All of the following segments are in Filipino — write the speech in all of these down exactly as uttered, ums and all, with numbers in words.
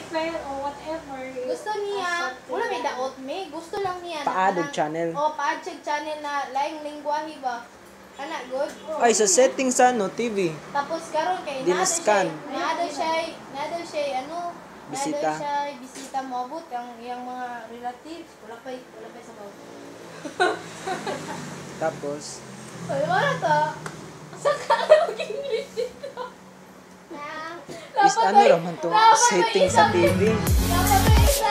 friend or whatever. Gusto niya, wala may daot me, gusto lang niya na Paadog kanang- channel. Oh, paadog channel na laing lingwahe ba? Ana good. Ay, sa settings sa ano, T V. Tapos karon kay Di nado na-scan. siya, nado siya, nado siya ano, Bisita. nado siya bisita mo abot ang iyang mga relatives. Wala pa wala pa sa bawo. Tapos, Ay, wala to. Sa ka English dito. is ano raman to? Settings sa T V. Dapat may isa.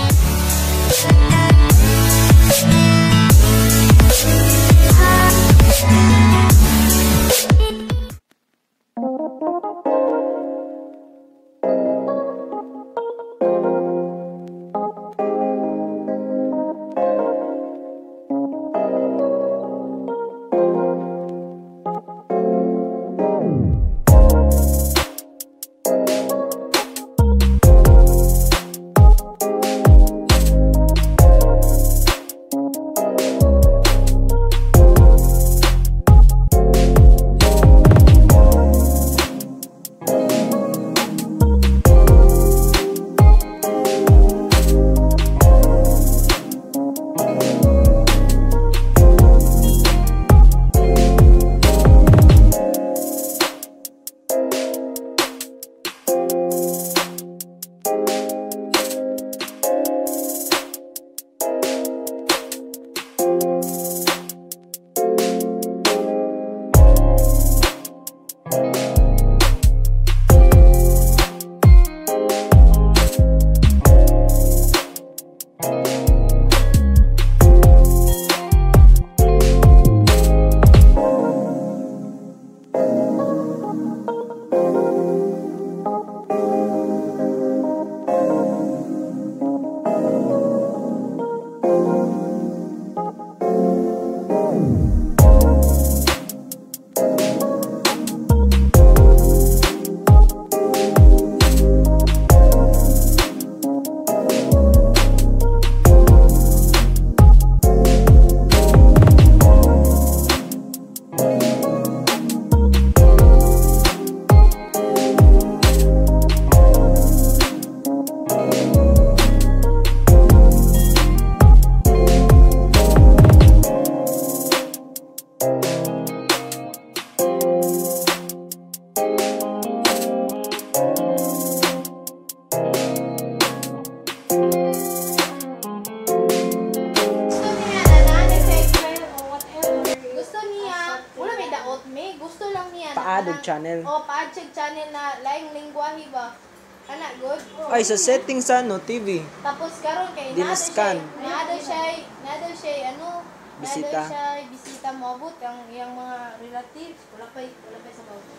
Paadog channel. Oh, paadog channel na laing lingwahe ba? Ana good. Ay, sa settings sa ano, T V. Tapos karon kay Di nado na-scan. siya, nado siya, nado siya ano, Bisita. nado siya bisita mo abot ang iyang mga relatives. Wala pa wala pa sa bawo.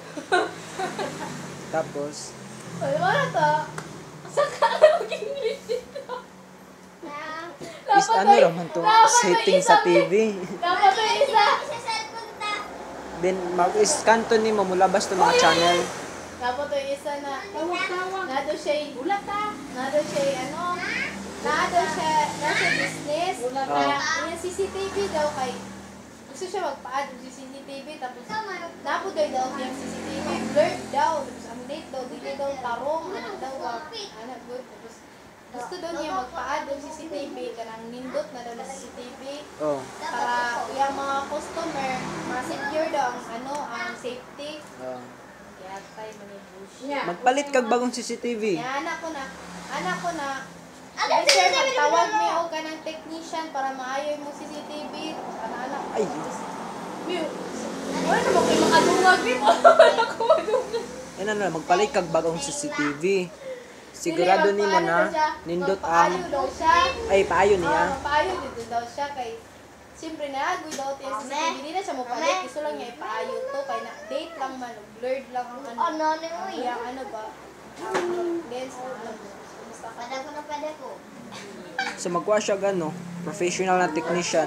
Tapos, Ay, wala to. Sa ka English dito. is ano raman to? Settings sa T V. Dapat may isa. Then, mag-scan to ni mo, mulabas to mga channel. Dapat may isa na Tawag-tawag. nado siya, Wala ka. nado siya ano, nado siya, nado siya business. Wala ka. Na yung C C T V daw kay gusto siya magpa-add ng C C T V tapos napuday daw yung C C T V blurred daw tapos ang date daw dili daw tarong ano daw ba ano good tapos gusto daw niya magpa-add ng C C T V kanang nindot na daw na C C T V Oh. para yung mga customer ma-secure daw ang ano ang safety oh. kaya tayo manibus Yeah. Magpalit kag bagong C C T V. kaya anak ko na anak ko na ay, sir, magtawag mo o ka ng technician para maayoy mo C C T V. Anak-anak. Ay. Wala naman kayo makadungag dito. Wala ko madungag. Yan ano, magpalit kag bagong C C T V. Sigurado ni mo na nindot ang Magpaayo daw siya. ay paayo niya. Ah, magpaayo dito daw siya kay siyempre na agoy daw yung C C T V. Hindi na siya mapalit. Gusto lang niya ipaayo to. Kaya na date lang man. Blurred lang ang ano. Ano na mo yung ano ba? Ang lens ang ano. Kumusta ka? Pada ko na pada ko. So magkuha siya gano, professional na technician.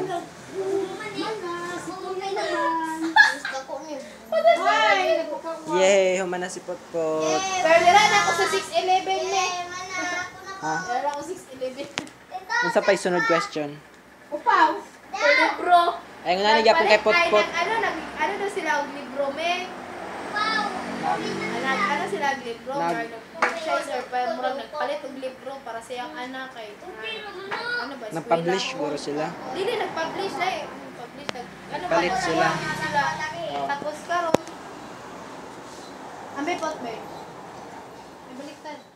Gusto ko niyo. Ay, nagpapagawa. Yay, humana si Potpot. Pero dira na ako sa six eleven ne. Ha? Dira ako six eleven. Unsa pa yung sunod question? Upaw. Libro. Ay nga na gyapon kay Potpot. Ano nag ano daw sila og libro me? Wow. Nag ano sila naglibro, Nag- nag nag-franchise or pa murag nagpalit og libro para sa iyang anak kay ah, ano ba? Nag-publish eskwela. siguro sila. Dili nag-publish dai. Nag-publish nag ano ba? Palit sila. sila. Oh. Tapos karon Ambe pot ba? Ibaliktad.